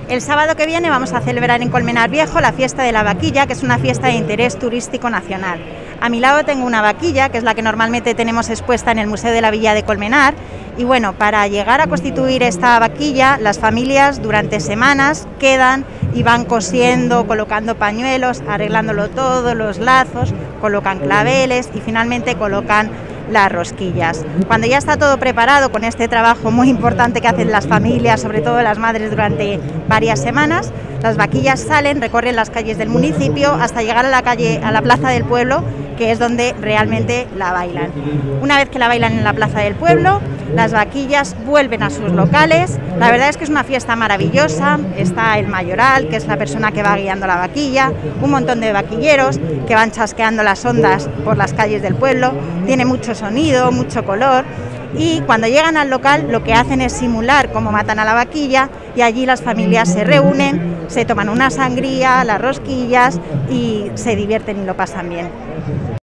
El sábado que viene vamos a celebrar en Colmenar Viejo la fiesta de la vaquilla, que es una fiesta de interés turístico nacional. A mi lado tengo una vaquilla, que es la que normalmente tenemos expuesta en el Museo de la Villa de Colmenar. Y bueno, para llegar a constituir esta vaquilla, las familias durante semanas quedan y van cosiendo, colocando pañuelos, arreglándolo todo, los lazos, colocan claveles y finalmente colocan las rosquillas. Cuando ya está todo preparado, con este trabajo muy importante que hacen las familias, sobre todo las madres, durante varias semanas, las vaquillas salen, recorren las calles del municipio hasta llegar a la plaza del pueblo, que es donde realmente la bailan. Una vez que la bailan en la plaza del pueblo, las vaquillas vuelven a sus locales. La verdad es que es una fiesta maravillosa. Está el mayoral, que es la persona que va guiando la vaquilla, un montón de vaquilleros que van chasqueando las ondas por las calles del pueblo. Tiene mucho sonido, mucho color. Y cuando llegan al local, lo que hacen es simular cómo matan a la vaquilla, y allí las familias se reúnen, se toman una sangría, las rosquillas y se divierten y lo pasan bien.